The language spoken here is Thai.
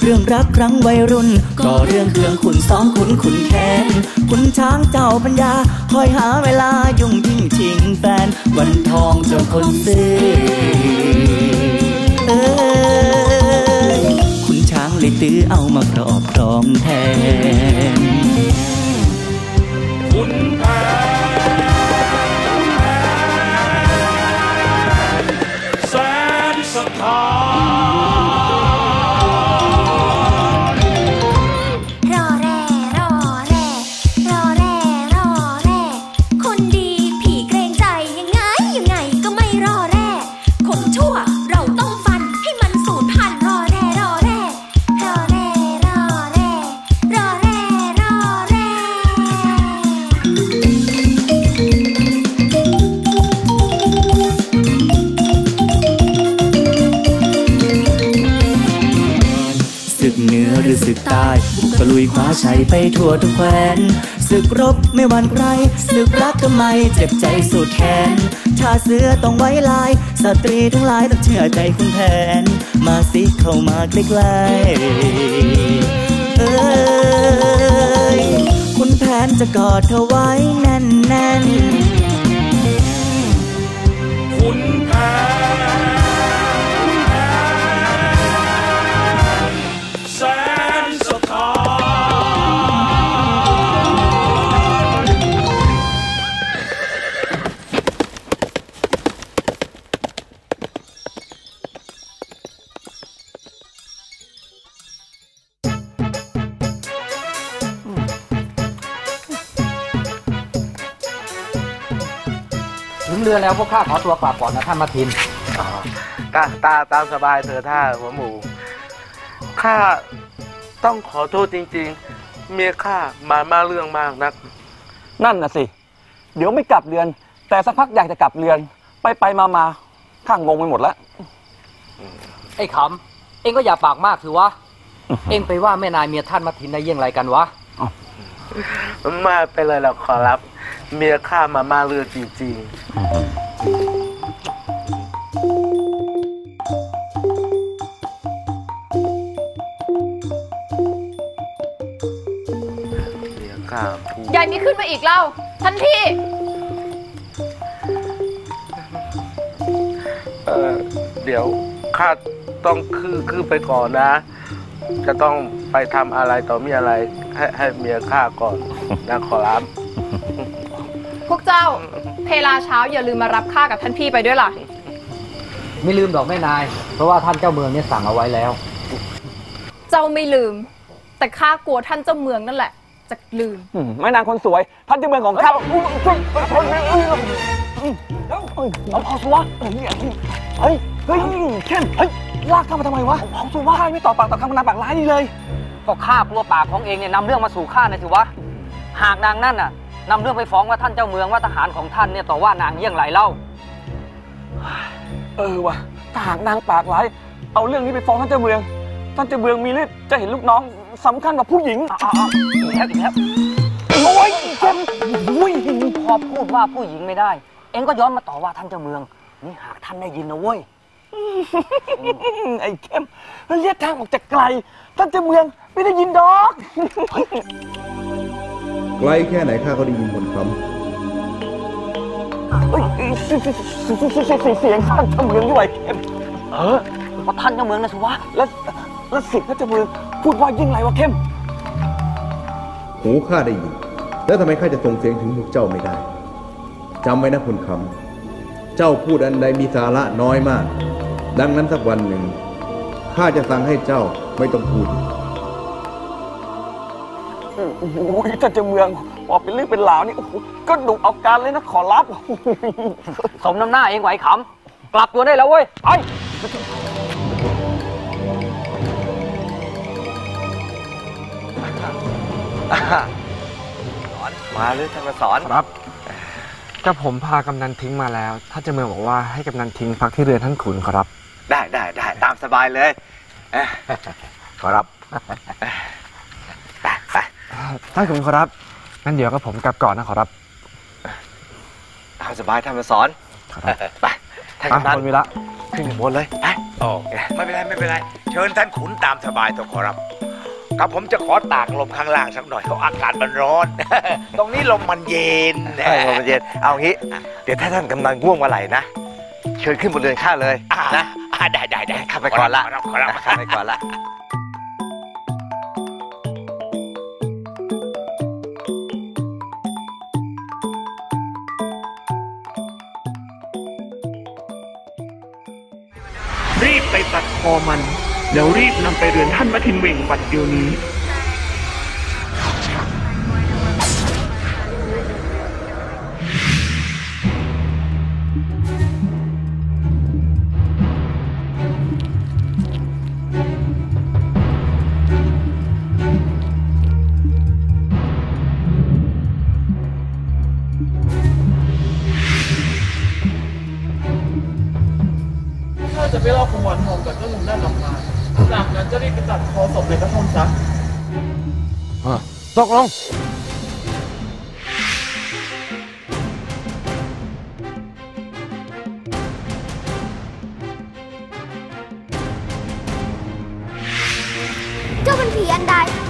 รื่องรักครั้งวัยรุ่นก็เรื่องเครื่องขุนซ้อมขุนแค้นขุนช้างเจ้าปัญญาคอยหาเวลายุ่งยิ่งชิงแฟนวันทองเจ้าคนซื้อขุนช้างเลยตื้อเอามาครอบครองแทนขุนแผนแสนสถานรอแร่รอแร่รอแร่รอแร่คนดีผีเกรงใจยังไงก็ไม่รอแร่คนชั่วเราต้องฟันให้มันสูญพันธุ์รอแร่รอแร่รอแร่รอแร่รอแร่รอแร่ศึกเหนือหรือศึกใต้บุกตะลุยคว้าชัยไปทั่วทุกแคว้นศึกรบไม่หวั่นใครศึกรักทำไมเจ็บใจสุดแขนชาเสือต้องไว้ลายสตรีทั้งหลายต้องเชื่อใจคุณแผนมาสิเข้ามาใกล้ๆคุณแผนจะกอดเธอไว้แน่นขุนแผนแสนสถานถึงเรือแล้วพวกข้าขอตัวกลับก่อนนะท่านมาทินตามสบายเธอท่าหัวหมูข้าต้องขอโทษจริงๆเมียข้ามาเรื่องมากนักนั่นน่ะสิเดี๋ยวไม่กลับเรือนแต่สักพักอยากจะกลับเรือนไปมาข้างงไปหมดแล้วไอ้ขำเอ็งก็อย่าปากมากถือวะเอ็งไปว่าแม่นายเมียท่านมาทินได้ยังไงกันวะมาไปเลยหรอกขอรับเมียข้ามาเรื่องจริงๆยายมีขึ้นมาอีกเล่าท่านพี่เดี๋ยวข้าต้องคือไปก่อนนะจะต้องไปทำอะไรต่อมีอะไรให้เมียข้าก่อนนะขอรับพวกเจ้าเพลาเช้าอย่าลืมมารับข้ากับท่านพี่ไปด้วยล่ะไม่ลืมดอกแม่นายเพราะว่าท่านเจ้าเมืองเนี่ยสั่งเอาไว้แล้วเจ้าไม่ลืมแต่ข้ากลัวท่านเจ้าเมืองนั่นแหละจะลืมแม่นางคนสวยท่านเจ้าเมืองของข้าเอาพอสิวะเฮ้ยเข้มลากข้ามาทำไมวะเอาสิวะข้าไม่ต่อปากต่อคำนางปากร้ายนี่เลยก็ข้ากลัวปากของเองเนี่ยนำเรื่องมาสู่ข้านะสิวะหากนางนั่นน่ะนำเรื่องไปฟ้องว่าท่านเจ้าเมืองว่าทหารของท่านเนี่ยต่อว่านางเยี่ยงไรเล่าวะถ้าหากนางปากร้ายเอาเรื่องนี้ไปฟ้องท่านเจ้าเมืองมีฤทธิ์จะเห็นลูกน้องสำคัญกว่าผู้หญิงอีกแล้วโอ้ยเจ็บพอพูดว่าผู้หญิงไม่ได้เอ็งก็ย้อนมาต่อว่าท่านเจ้าเมืองนี่หากท่านได้ยินนะเว้ยไอ้เข้มเรียกทางออกจากไกลท่านเจ้าเมืองไม่ได้ยินดอกไกลแค่ไหนข้าก็ได้ยินบนคำเสียงท่านเจ้าเมืองด้วยเข้มว่าท่านเจ้าเมืองนะสิวะแล้วเสียงท่านเจ้าเมืองพูดว่ายิ่งไรวะเข้มหูข้าได้ยินแล้วทำไมข้าจะส่งเสียงถึงพวกเจ้าไม่ได้จำไว้นะคุณคำเจ้าพูดอันใดมีสาระน้อยมากดังนั้นสักวันหนึ่งข้าจะสั่งให้เจ้าไม่ต้องพูดท่านเจ้าเมืองพอเป็นเรื่องเป็นราวนี่ก็ดุเอาการเลยนะขอรับสมน้ำหน้าเองไหวขำกลับตัวได้แล้วเว้ยไปมาเลยท่านมาสอนครับก็ผมพากำนันทิ้งมาแล้วท่านเจ้าเมืองบอกว่าให้กำนันทิ้งพักที่เรือนท่านขุนขอรับได้ตามสบายเลยขอรับไปท่านขุนขอรับงั้นเดี๋ยวก็ผมกลับก่อนนะขอรับตามสบายท่านมาสอนไปท่านกำนันมีละขึ้นบนเลยไปโอเคไม่เป็นไรเชิญท่านขุนตามสบายตัวขอรับครับผมจะขอตากลมข้างล่างสักหน่อยเพราะอากาศมันร้อน ตรงนี้ลมมันเย็นลมมันเย็นเอางี้เดี๋ยวถ้าท่านกำนันง่วงเมื่อไหร่นะเชิญขึ้นบนเรือนข้าเลยนะได้ข้าไปก่อนละขอรับข้าไปก่อนละรีบไปตัดคอมันแล้วรีบนำไปเรือนท่านมัทินเวงบัดเดี๋ยวนี้จะไปเล่าขมวดทองกับเจ้าหนุ่มด้านหลังมาจากนั้นจะรีบไปตัดคอศพในกระท่อมซะตกลงเจ้าเป็นผีอันใด